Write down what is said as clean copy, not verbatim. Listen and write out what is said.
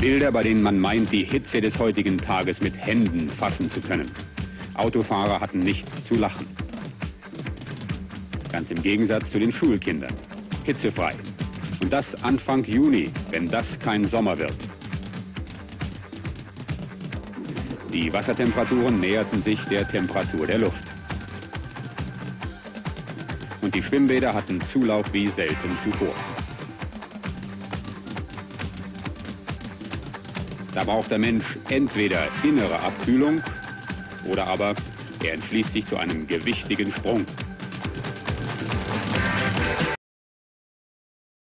Bilder, bei denen man meint, die Hitze des heutigen Tages mit Händen fassen zu können. Autofahrer hatten nichts zu lachen. Ganz im Gegensatz zu den Schulkindern. Hitzefrei. Und das Anfang Juni, wenn das kein Sommer wird. Die Wassertemperaturen näherten sich der Temperatur der Luft. Und die Schwimmbäder hatten Zulauf wie selten zuvor. Da braucht der Mensch entweder innere Abkühlung oder aber er entschließt sich zu einem gewichtigen Sprung.